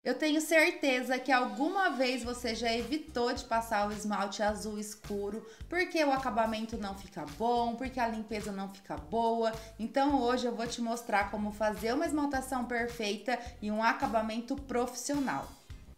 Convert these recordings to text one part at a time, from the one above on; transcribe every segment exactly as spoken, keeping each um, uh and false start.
Eu tenho certeza que alguma vez você já evitou de passar o esmalte azul escuro porque o acabamento não fica bom, porque a limpeza não fica boa. Então hoje eu vou te mostrar como fazer uma esmaltação perfeita e um acabamento profissional.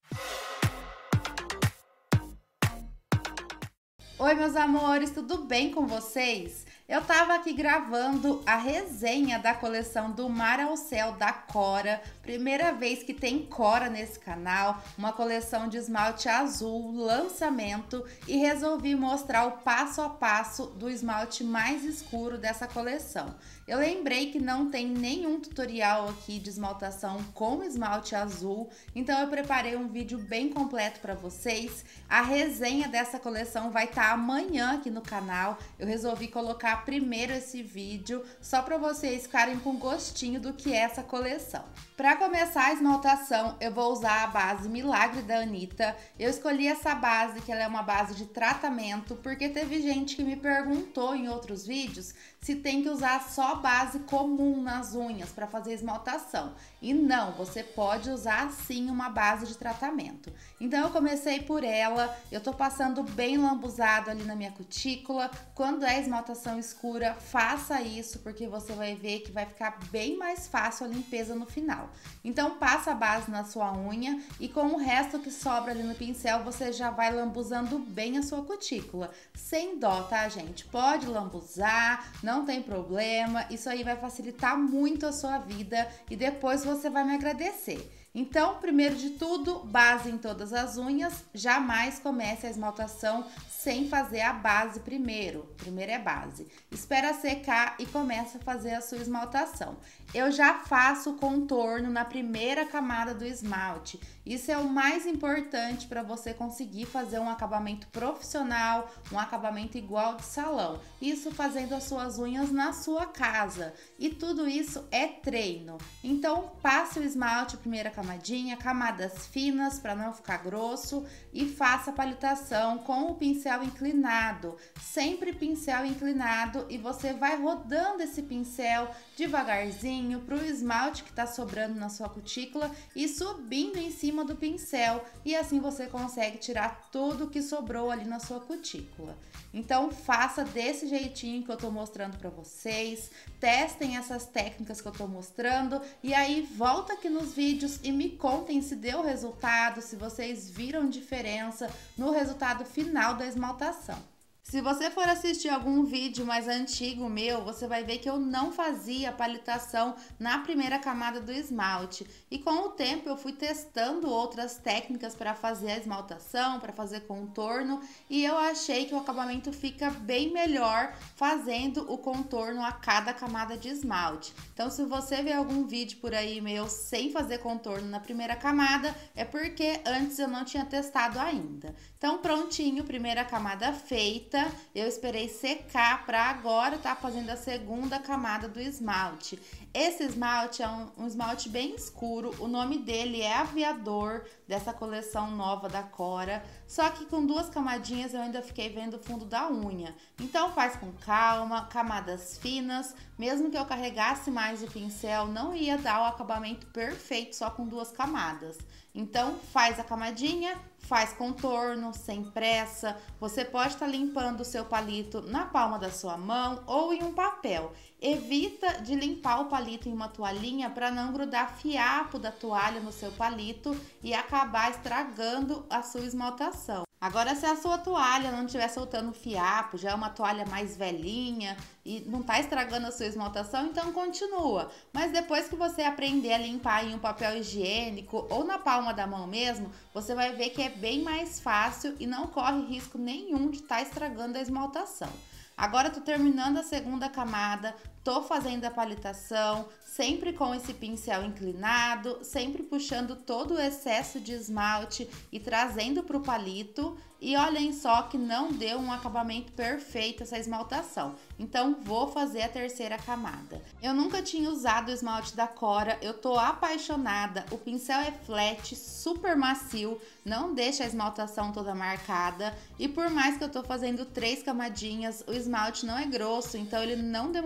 Oi meus amores, tudo bem com vocês? Eu tava aqui gravando a resenha da coleção do Mar ao Céu da Cora, primeira vez que tem Cora nesse canal, uma coleção de esmalte azul, lançamento, e resolvi mostrar o passo a passo do esmalte mais escuro dessa coleção. Eu lembrei que não tem nenhum tutorial aqui de esmaltação com esmalte azul, então eu preparei um vídeo bem completo para vocês. A resenha dessa coleção vai estar amanhã aqui no canal. Eu resolvi colocar primeiro esse vídeo só para vocês ficarem com gostinho do que é essa coleção. Para começar a esmaltação, eu vou usar a base Milagre da Anitta. Eu escolhi essa base, que ela é uma base de tratamento, porque teve gente que me perguntou em outros vídeos se tem que usar só base comum nas unhas para fazer esmaltação. E não, você pode usar sim uma base de tratamento. Então eu comecei por ela, eu tô passando bem lambuzado ali na minha cutícula. Quando é esmaltação escura, faça isso, porque você vai ver que vai ficar bem mais fácil a limpeza no final. Então passa a base na sua unha e com o resto que sobra ali no pincel, você já vai lambuzando bem a sua cutícula. Sem dó, tá, gente? Pode lambuzar, não tem problema. Isso aí vai facilitar muito a sua vida e depois você vai me agradecer. Então, primeiro de tudo, base em todas as unhas. Jamais comece a esmaltação sem fazer a base primeiro. Primeiro é base. Espera secar e começa a fazer a sua esmaltação. Eu já faço o contorno na primeira camada do esmalte. Isso é o mais importante para você conseguir fazer um acabamento profissional, um acabamento igual de salão. Isso fazendo as suas unhas na sua casa. E tudo isso é treino. Então, passe o esmalte, primeira camadinha, camadas finas para não ficar grosso, e faça a palitação com o pincel inclinado. Sempre pincel inclinado, e você vai rodando esse pincel devagarzinho para o esmalte que está sobrando na sua cutícula e subindo em cima do pincel, e assim você consegue tirar tudo que sobrou ali na sua cutícula. Então faça desse jeitinho que eu tô mostrando para vocês, testem essas técnicas que eu tô mostrando e aí volta aqui nos vídeos e me contem se deu resultado, se vocês viram diferença no resultado final da esmaltação. Se você for assistir algum vídeo mais antigo meu, você vai ver que eu não fazia palitação na primeira camada do esmalte. E com o tempo eu fui testando outras técnicas para fazer a esmaltação, para fazer contorno, e eu achei que o acabamento fica bem melhor fazendo o contorno a cada camada de esmalte. Então, se você vê algum vídeo por aí meu sem fazer contorno na primeira camada, é porque antes eu não tinha testado ainda. Então, prontinho, primeira camada feita. Eu esperei secar para agora tá fazendo a segunda camada do esmalte. Esse esmalte é um, um esmalte bem escuro, o nome dele é Aviador, dessa coleção nova da Cora, só que com duas camadinhas eu ainda fiquei vendo o fundo da unha. Então faz com calma, camadas finas, mesmo que eu carregasse mais o pincel, não ia dar o acabamento perfeito só com duas camadas. Então faz a camadinha, faz contorno, sem pressa. Você pode estar limpando o seu palito na palma da sua mão ou em um papel. Evita de limpar o palito em uma toalhinha para não grudar fiapo da toalha no seu palito e acabar estragando a sua esmaltação. Agora, se a sua toalha não estiver soltando fiapo, já é uma toalha mais velhinha e não tá estragando a sua esmaltação, então continua. Mas depois que você aprender a limpar em um papel higiênico ou na palma da mão mesmo, você vai ver que é bem mais fácil e não corre risco nenhum de estar estragando a esmaltação. Agora eu tô terminando a segunda camada, tô fazendo a palitação, sempre com esse pincel inclinado, sempre puxando todo o excesso de esmalte e trazendo pro palito. E olhem só que não deu um acabamento perfeito essa esmaltação. Então vou fazer a terceira camada. Eu nunca tinha usado o esmalte da Cora, eu tô apaixonada. O pincel é flat, super macio, não deixa a esmaltação toda marcada. E por mais que eu tô fazendo três camadinhas, o esmalte não é grosso, então ele não demorou para secar.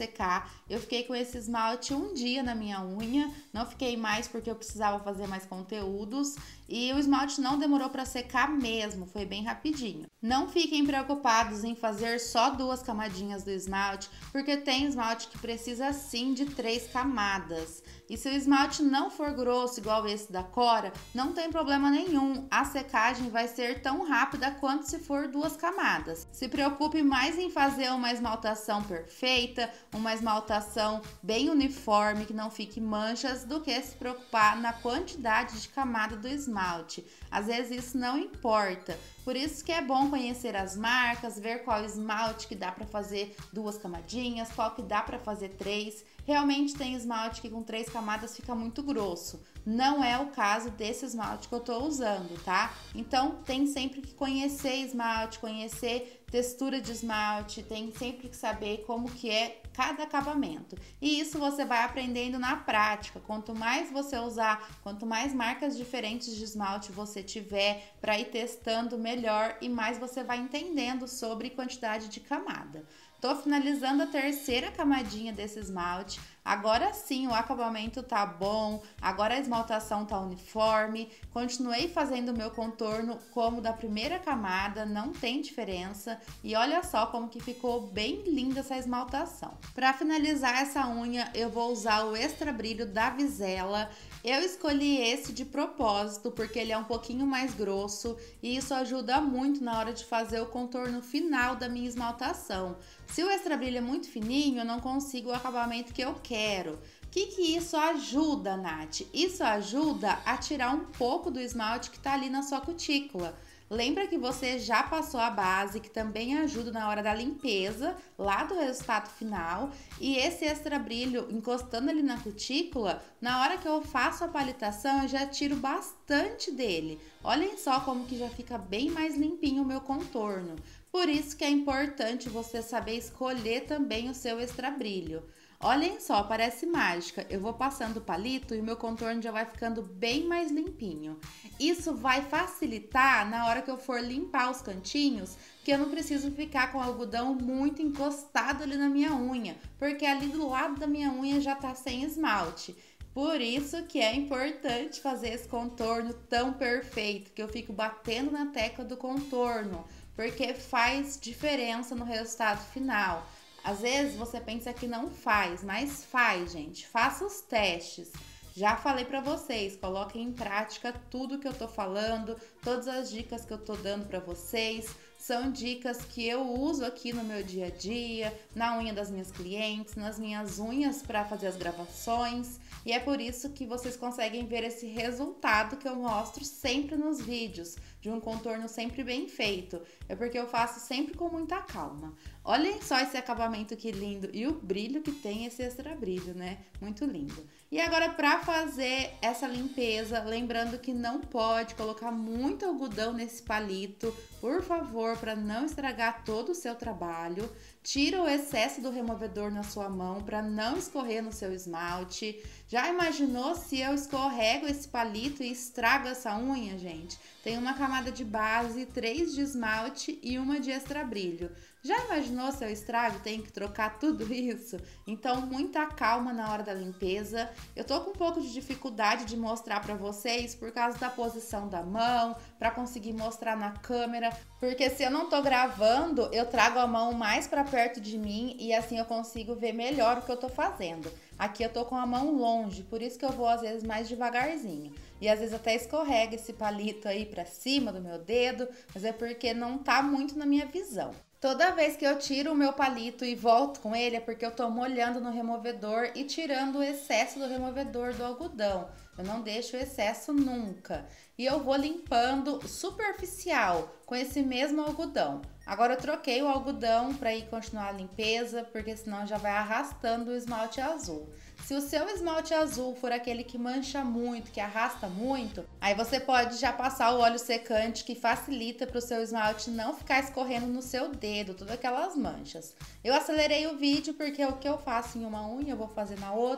secar. Eu fiquei com esse esmalte um dia na minha unha, não fiquei mais porque eu precisava fazer mais conteúdos e o esmalte não demorou para secar mesmo, foi bem rapidinho. Não fiquem preocupados em fazer só duas camadinhas do esmalte, porque tem esmalte que precisa sim de três camadas. E se o esmalte não for grosso igual esse da Cora, não tem problema nenhum, a secagem vai ser tão rápida quanto se for duas camadas. Se preocupe mais em fazer uma esmaltação perfeita, uma esmaltação bem uniforme, que não fique manchas, do que se preocupar na quantidade de camada do esmalte. Às vezes isso não importa, por isso que é bom conhecer as marcas, ver qual esmalte que dá para fazer duas camadinhas, qual que dá para fazer três. Realmente tem esmalte que com três camadas fica muito grosso. Não é o caso desse esmalte que eu tô usando, tá? Então tem sempre que conhecer esmalte, conhecer textura de esmalte, tem sempre que saber como que é cada acabamento. E isso você vai aprendendo na prática. Quanto mais você usar, quanto mais marcas diferentes de esmalte você tiver para ir testando, melhor e mais você vai entendendo sobre quantidade de camada. Tô finalizando a terceira camadinha desse esmalte. Agora sim o acabamento tá bom, agora a esmaltação tá uniforme. Continuei fazendo o meu contorno como da primeira camada, não tem diferença. E olha só como que ficou bem linda essa esmaltação. Para finalizar essa unha, eu vou usar o Extra Brilho da Vizela. Eu escolhi esse de propósito porque ele é um pouquinho mais grosso e isso ajuda muito na hora de fazer o contorno final da minha esmaltação. Se o Extra Brilho é muito fininho, eu não consigo o acabamento que eu quero. O que que isso ajuda, Nath? Isso ajuda a tirar um pouco do esmalte que tá ali na sua cutícula. Lembra que você já passou a base, que também ajuda na hora da limpeza, lá do resultado final. E esse Extra Brilho, encostando ali na cutícula, na hora que eu faço a palitação, eu já tiro bastante dele. Olhem só como que já fica bem mais limpinho o meu contorno. Por isso que é importante você saber escolher também o seu Extra Brilho. Olhem só, parece mágica. Eu vou passando o palito e o meu contorno já vai ficando bem mais limpinho. Isso vai facilitar na hora que eu for limpar os cantinhos, que eu não preciso ficar com o algodão muito encostado ali na minha unha, porque ali do lado da minha unha já tá sem esmalte. Por isso que é importante fazer esse contorno tão perfeito, que eu fico batendo na tecla do contorno, porque faz diferença no resultado final. Às vezes você pensa que não faz, mas faz, gente. Faça os testes. Já falei pra vocês, coloquem em prática tudo que eu tô falando, todas as dicas que eu tô dando pra vocês. São dicas que eu uso aqui no meu dia a dia, na unha das minhas clientes, nas minhas unhas para fazer as gravações. E é por isso que vocês conseguem ver esse resultado que eu mostro sempre nos vídeos, de um contorno sempre bem feito. É porque eu faço sempre com muita calma. Olhem só esse acabamento que lindo e o brilho que tem esse Extra Brilho, né? Muito lindo. E agora, para fazer essa limpeza, lembrando que não pode colocar muito algodão nesse palito, por favor, para não estragar todo o seu trabalho. Tira o excesso do removedor na sua mão para não escorrer no seu esmalte. Já imaginou se eu escorrego esse palito e estrago essa unha, gente? Tem uma camada de base, três de esmalte e uma de Extra Brilho. Já imaginou se eu estrago? Tenho que trocar tudo isso? Então, muita calma na hora da limpeza. Eu tô com um pouco de dificuldade de mostrar pra vocês por causa da posição da mão, pra conseguir mostrar na câmera, porque se eu não tô gravando, eu trago a mão mais pra perto de mim e assim eu consigo ver melhor o que eu tô fazendo. Aqui eu tô com a mão longe, por isso que eu vou às vezes mais devagarzinho. E às vezes até escorrega esse palito aí pra cima do meu dedo, mas é porque não tá muito na minha visão. Toda vez que eu tiro o meu palito e volto com ele é porque eu tô molhando no removedor e tirando o excesso do removedor do algodão. Eu não deixo o excesso nunca. E eu vou limpando superficial com esse mesmo algodão. Agora eu troquei o algodão para ir continuar a limpeza, porque senão já vai arrastando o esmalte azul. Se o seu esmalte azul for aquele que mancha muito, que arrasta muito, aí você pode já passar o óleo secante, que facilita para o seu esmalte não ficar escorrendo no seu dedo, todas aquelas manchas. Eu acelerei o vídeo porque o que eu faço em uma unha eu vou fazer na outra,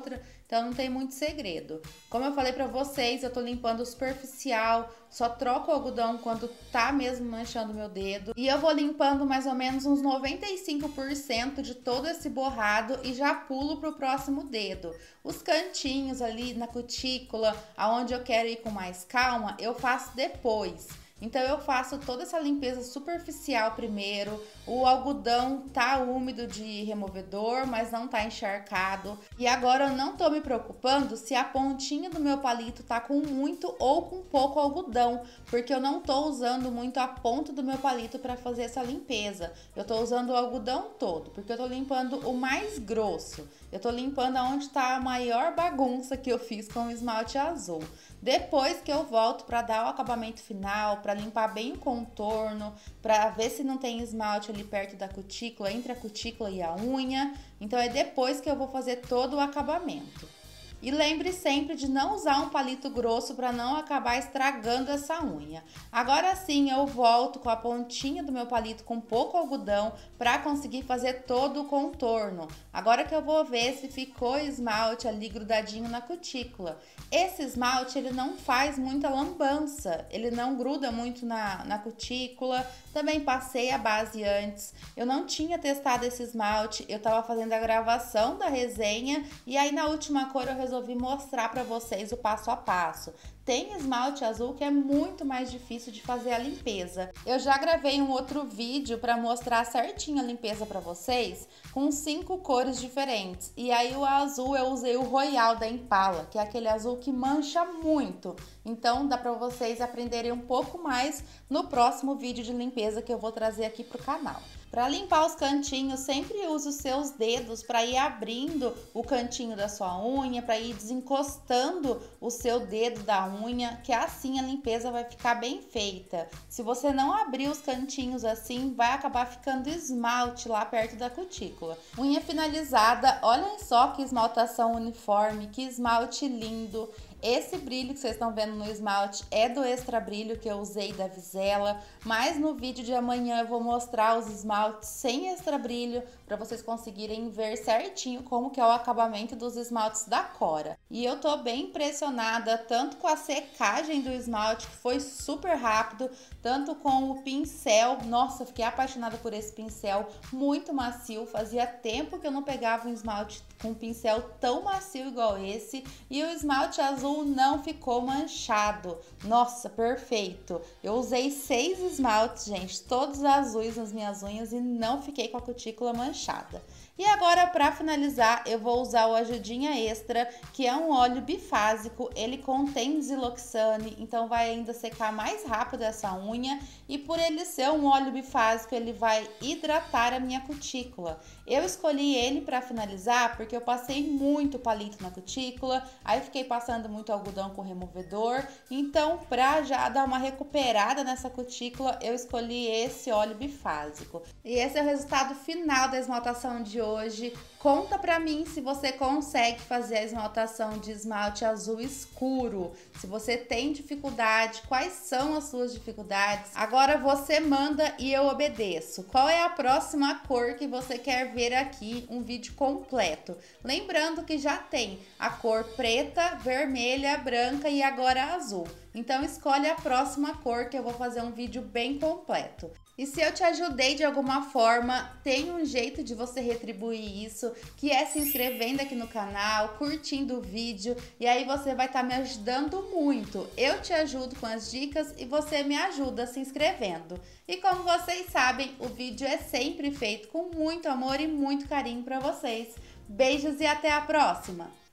então não tem muito segredo. Como eu falei pra vocês, eu tô limpando o superficial, só troco o algodão quando tá mesmo manchando meu dedo. E eu vou limpando mais ou menos uns noventa e cinco por cento de todo esse borrado e já pulo pro próximo dedo. Os cantinhos ali na cutícula, aonde eu quero ir com mais calma, eu faço depois. Então eu faço toda essa limpeza superficial primeiro. O algodão tá úmido de removedor, mas não tá encharcado. E agora eu não tô me preocupando se a pontinha do meu palito tá com muito ou com pouco algodão, porque eu não tô usando muito a ponta do meu palito para fazer essa limpeza. Eu tô usando o algodão todo, porque eu tô limpando o mais grosso. Eu tô limpando aonde tá a maior bagunça que eu fiz com o esmalte azul. Depois que eu volto para dar o acabamento final, para limpar bem o contorno, para ver se não tem esmalte ali perto da cutícula, entre a cutícula e a unha. Então é depois que eu vou fazer todo o acabamento. E lembre sempre de não usar um palito grosso para não acabar estragando essa unha. Agora sim eu volto com a pontinha do meu palito com pouco algodão para conseguir fazer todo o contorno. Agora que eu vou ver se ficou esmalte ali grudadinho na cutícula. Esse esmalte ele não faz muita lambança, ele não gruda muito na, na cutícula. Também passei a base antes, eu não tinha testado esse esmalte, eu estava fazendo a gravação da resenha e aí na última cor eu resolvi mostrar para vocês o passo a passo. Tem esmalte azul que é muito mais difícil de fazer a limpeza. Eu já gravei um outro vídeo para mostrar certinho a limpeza para vocês com cinco cores diferentes. E aí o azul eu usei o Royal da Impala, que é aquele azul que mancha muito. Então dá para vocês aprenderem um pouco mais no próximo vídeo de limpeza que eu vou trazer aqui pro canal. Para limpar os cantinhos, sempre use os seus dedos para ir abrindo o cantinho da sua unha, para ir desencostando o seu dedo da unha, que assim a limpeza vai ficar bem feita. Se você não abrir os cantinhos assim, vai acabar ficando esmalte lá perto da cutícula. Unha finalizada, olhem só que esmaltação uniforme, que esmalte lindo. Esse brilho que vocês estão vendo no esmalte é do Extra Brilho que eu usei da Visela, mas no vídeo de amanhã eu vou mostrar os esmaltes sem Extra Brilho para vocês conseguirem ver certinho como que é o acabamento dos esmaltes da Cora. E eu tô bem impressionada tanto com a secagem do esmalte, que foi super rápido, tanto com o pincel. Nossa, fiquei apaixonada por esse pincel, muito macio. Fazia tempo que eu não pegava um esmalte com um pincel tão macio igual esse. E o esmalte azul não ficou manchado. Nossa, perfeito. Eu usei seis esmaltes, gente, todos azuis nas minhas unhas e não fiquei com a cutícula manchada. E agora, para finalizar, eu vou usar o Ajudinha Extra, que é um óleo bifásico. Ele contém Ziloxane, então vai ainda secar mais rápido essa unha. E por ele ser um óleo bifásico, ele vai hidratar a minha cutícula. Eu escolhi ele para finalizar porque eu passei muito palito na cutícula, aí fiquei passando muito algodão com removedor. Então, para já dar uma recuperada nessa cutícula, eu escolhi esse óleo bifásico. E esse é o resultado final da esmaltação de hoje. Conta pra mim se você consegue fazer a esmaltação de esmalte azul escuro. Se você tem dificuldade, quais são as suas dificuldades? Agora você manda e eu obedeço. Qual é a próxima cor que você quer ver aqui? Um vídeo completo. Lembrando que já tem a cor preta, vermelha, branca e agora azul. Então escolhe a próxima cor que eu vou fazer um vídeo bem completo. E se eu te ajudei de alguma forma, tem um jeito de você retribuir isso, que é se inscrevendo aqui no canal, curtindo o vídeo, e aí você vai estar me ajudando muito. Eu te ajudo com as dicas e você me ajuda se inscrevendo. E como vocês sabem, o vídeo é sempre feito com muito amor e muito carinho para vocês. Beijos e até a próxima!